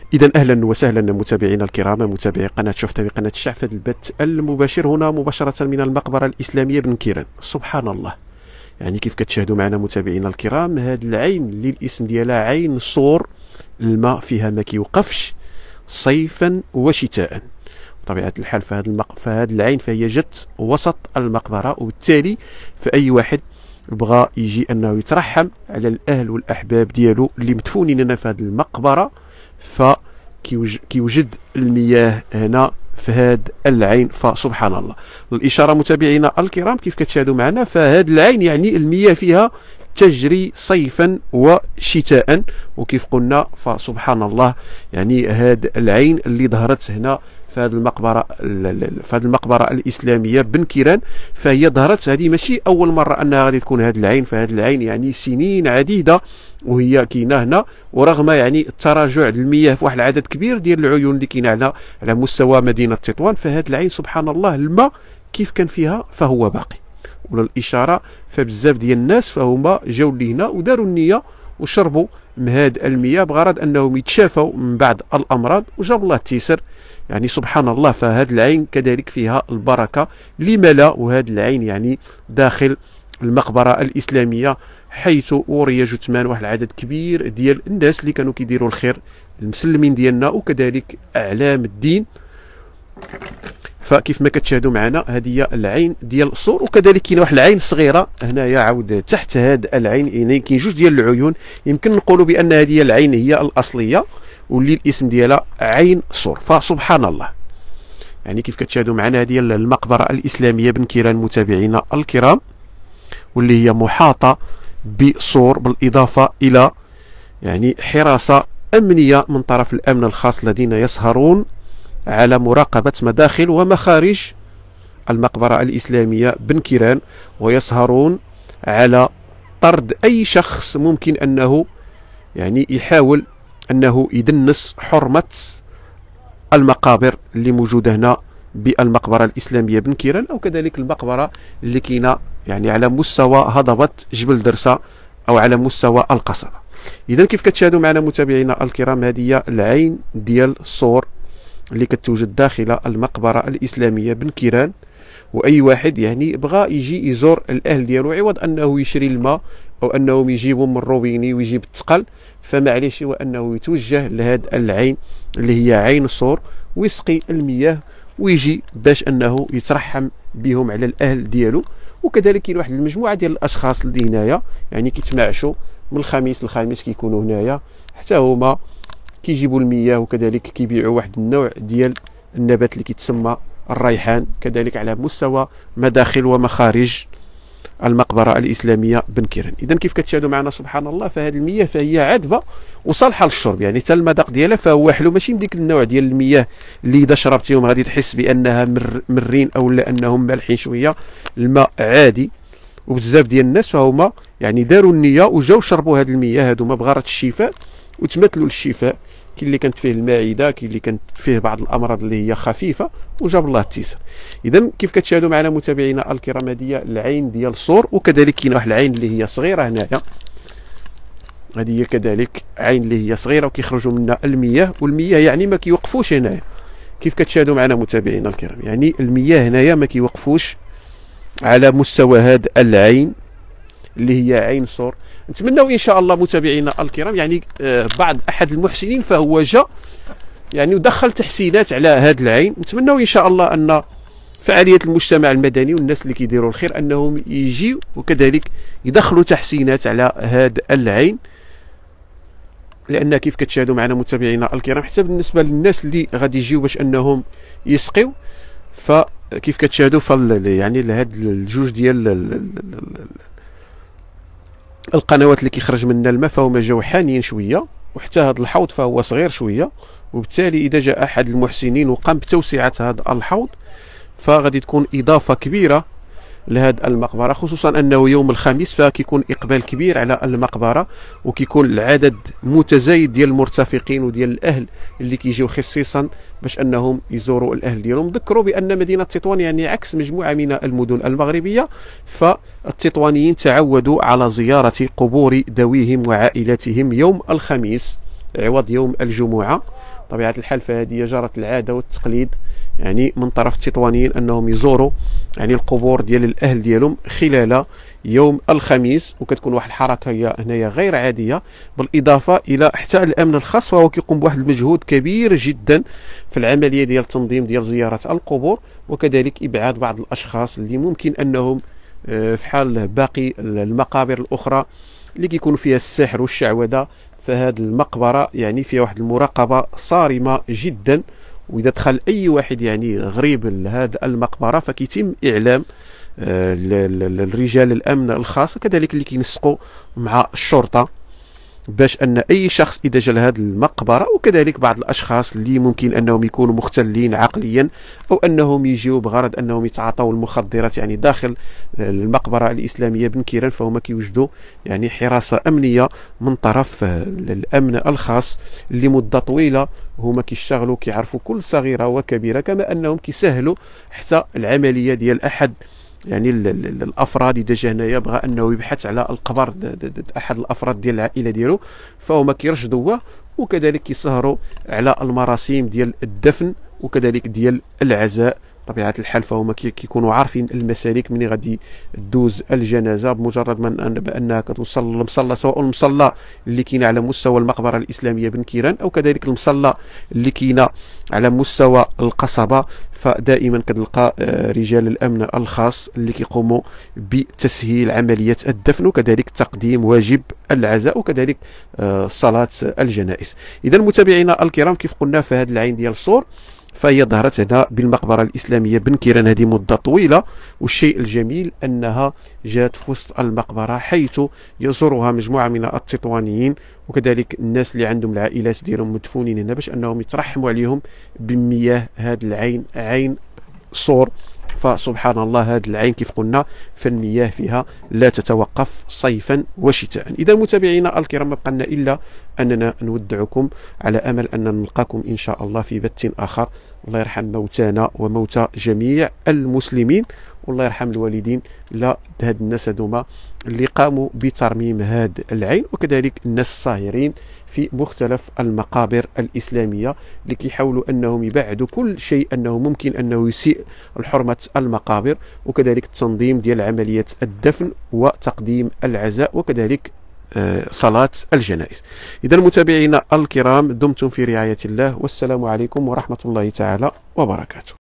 إذا أهلا وسهلا متابعينا الكرام، متابعي قناة شفت بقناة الشعب في البث المباشر هنا مباشرة من المقبرة الإسلامية بن كيران. سبحان الله، يعني كيف كتشاهدوا معنا متابعينا الكرام، هذه العين اللي الاسم ديالها عين صور، الماء فيها ما كيوقفش صيفا وشتاء. بطبيعة الحال فهذه العين فهي جت وسط المقبرة، وبالتالي فأي واحد بغى يجي أنه يترحم على الأهل والأحباب ديالو اللي مدفونين هنا في هذه المقبرة، فكيوجد المياه هنا في هذه العين. فسبحان الله، الإشارة متابعينا الكرام كيف كتشاهدوا معنا، فهذه العين يعني المياه فيها تجري صيفا وشتاء، وكيف قلنا فسبحان الله، يعني هذه العين اللي ظهرت هنا في هذه المقبرة الإسلامية بن كيران، فهي ظهرت، هذه ماشي أول مرة أنها غادي تكون هذه العين. فهذه العين يعني سنين عديدة وهي كاينه هنا، ورغم يعني التراجع المياه في واحد العدد كبير ديال العيون اللي كاينه على مستوى مدينة تطوان، فهذه العين سبحان الله الماء كيف كان فيها فهو باقي. وللإشارة فبزاف ديال الناس فهما جاو لهنا وداروا النية وشربوا من هذه المياه بغرض أنهم يتشافوا من بعض الأمراض، وجاب الله التيسر. يعني سبحان الله، فهذه العين كذلك فيها البركة لما لا. وهذه العين يعني داخل المقبرة الإسلامية، حيث أوري جثمان واحد العدد كبير ديال الناس اللي كانوا كيديروا الخير المسلمين ديالنا، وكذلك أعلام الدين. فكيف ما كتشاهدوا معنا هذه هي العين ديال الصور، وكذلك كاينه واحد العين صغيره هنايا عاود تحت هذه العين. يعني كاين جوج ديال العيون، يمكن نقولوا بان هذه العين هي الاصليه واللي الاسم ديالها عين صور. فسبحان الله، يعني كيف كتشاهدوا معنا هذه المقبره الاسلاميه بن كيران متابعينا الكرام، واللي هي محاطه بصور، بالاضافه الى يعني حراسه امنيه من طرف الامن الخاص الذين يسهرون على مراقبة مداخل ومخارج المقبرة الإسلامية بن كيران، ويسهرون على طرد أي شخص ممكن أنه يعني يحاول أنه يدنس حرمة المقابر اللي موجودة هنا بالمقبرة الإسلامية بن كيران، أو كذلك المقبرة اللي كاينة يعني على مستوى هضبة جبل درسة أو على مستوى القصبة. إذا كيف كتشاهدوا معنا متابعينا الكرام، هذه هي العين ديال الصور اللي كتوجد داخل المقبرة الإسلامية بن كيران. وأي واحد يعني بغى يجي يزور الأهل ديالو عوض أنه يشري الماء أو أنهم يجيبوا من الروبيني ويجيب الثقل، فمعليش هو أنه يتوجه لهذه العين اللي هي عين الصور ويسقي المياه ويجي باش أنه يترحم بهم على الأهل ديالو. وكذلك كاين واحد المجموعة ديال الأشخاص اللي هنايا يعني كيتمعشوا من الخميس للخميس، كيكونوا هنايا حتى هما كيجيبوا المياه، وكذلك كيبيعوا واحد النوع ديال النبات اللي كيتسمى الريحان، كذلك على مستوى مداخل ومخارج المقبرة الإسلامية بن كيران. إذا كيف كتشاهدوا معنا سبحان الله، فهذه المياه فهي عذبة وصالحة للشرب، يعني حتى المذاق ديالها فهو حلو، ماشي من ديك النوع ديال المياه اللي إذا شربتيهم غادي تحس بأنها مرين أو لأنهم مالحين شوية. الماء عادي، وبزاف ديال الناس فهما يعني داروا النية وجاو شربوا هذه المياه هذوما بغرض الشفاء وتمثلوا للشفاء. كاين اللي كانت فيه المعده، كاين اللي كانت فيه بعض الامراض اللي هي خفيفه وجاب الله التيسر. اذا كيف كتشاهدوا معنا متابعينا الكرام، هذه هي العين ديال الصور، وكذلك كاين واحد العين اللي هي صغيره هنايا، هذه هي كذلك عين اللي هي صغيره وكيخرجوا منها المياه، والمياه يعني ما كيوقفوش هنايا. كيف كتشاهدوا معنا متابعينا الكرام، يعني المياه هنايا ما كيوقفوش على مستوى هذه العين اللي هي عين صور. نتمنوا ان شاء الله متابعينا الكرام يعني احد المحسنين فهو جاء يعني ودخل تحسينات على هذه العين. نتمنوا ان شاء الله ان فعاليه المجتمع المدني والناس اللي كيديروا الخير انهم يجيوا وكذلك يدخلوا تحسينات على هذه العين، لان كيف كتشاهدوا معنا متابعينا الكرام حتى بالنسبه للناس اللي غادي يجيو باش انهم يسقيو، فكيف كتشاهدوا يعني لهاد الجوج ديال القنوات اللي كيخرج منها الماء فهما جاو حانيين شويه، وحتى هذا الحوض فهو صغير شويه، وبالتالي اذا جاء احد المحسنين وقام بتوسعه هذا الحوض فغادي تكون اضافه كبيره لهذه المقبره، خصوصا انه يوم الخميس فكيكون اقبال كبير على المقبره، وكيكون العدد متزايد ديال المرتفقين وديال الاهل اللي كيجيو خصيصا باش انهم يزوروا الاهل ديالهم. نذكروا بان مدينه تطوان يعني عكس مجموعه من المدن المغربيه، فالتطوانيين تعودوا على زياره قبور ذويهم وعائلاتهم يوم الخميس عوض يوم الجمعه، طبيعة الحال فهذه جرت العادة والتقليد يعني من طرف التطوانيين أنهم يزوروا يعني القبور ديال الأهل ديالهم خلال يوم الخميس، وكتكون واحد الحركة هي هنايا غير عادية، بالإضافة إلى حتى الأمن الخاص وهو كيقوم بواحد المجهود كبير جدا في العملية ديال التنظيم ديال زيارة القبور، وكذلك إبعاد بعض الأشخاص اللي ممكن أنهم في حال باقي المقابر الأخرى اللي كيكون فيها السحر والشعوذة. فهذه المقبرة يعني فيها واحد المراقبة صارمة جدا، وإذا دخل أي واحد يعني غريب لهذه المقبرة فكيتم إعلام الرجال الأمن الخاص كذلك اللي كينسقوا مع الشرطة باش ان اي شخص اذا جا لهذه المقبره، وكذلك بعض الاشخاص اللي ممكن انهم يكونوا مختلين عقليا او انهم يجيوا بغرض انهم يتعاطوا المخدرات يعني داخل المقبره الاسلاميه بن كيران، فهم كيوجدوا يعني حراسه امنيه من طرف الامن الخاص لمده طويله، هما كيشتغلوا كيعرفوا كل صغيره وكبيره، كما انهم كيسهلوا حتى العمليه ديال احد يعني الافراد اذا جا هنايا بغى انه يبحث على القبر احد الافراد ديال العائله ديالو، فهما كيرشدوه وكذلك كيسهروا على المراسيم ديال الدفن وكذلك ديال العزاء. طبيعة الحال فهما كيكونوا عارفين المسالك من غادي دوز الجنازة، بمجرد ما انها كتوصل للمصلى، سواء المصلى اللي كاين على مستوى المقبرة الإسلامية بن كيران أو كذلك المصلى اللي كاينه على مستوى القصبة، فدائما كتلقى رجال الأمن الخاص اللي كيقوموا بتسهيل عملية الدفن وكذلك تقديم واجب العزاء وكذلك صلاة الجنائز. إذا متابعينا الكرام، كيف قلنا فهذه العين ديال الصور فهي ظهرت هنا بالمقبرة الإسلامية بن كيران هذه مدة طويلة، والشيء الجميل أنها جات في وسط المقبرة حيث يزورها مجموعة من التطوانيين وكذلك الناس اللي عندهم العائلات ديالهم مدفونين هنا باش أنهم يترحموا عليهم بمياه هذه العين، عين صور. فسبحان الله هذه العين كيف قلنا فالمياه فيها لا تتوقف صيفا وشتاء. إذا متابعينا الكرام، ما بقى لنا إلا أننا نودعكم على أمل أن نلقاكم إن شاء الله في بث آخر. الله يرحم موتانا وموتى جميع المسلمين، والله يرحم الوالدين لا هاد الناس هذوما اللي قاموا بترميم هاد العين، وكذلك الناس الصاهرين في مختلف المقابر الإسلامية اللي كيحاولوا أنهم يبعدوا كل شيء أنه ممكن أنه يسيء الحرمة المقابر، وكذلك التنظيم ديال عملية الدفن وتقديم العزاء وكذلك صلاة الجنائز. إذا متابعينا الكرام، دمتم في رعاية الله، والسلام عليكم ورحمة الله تعالى وبركاته.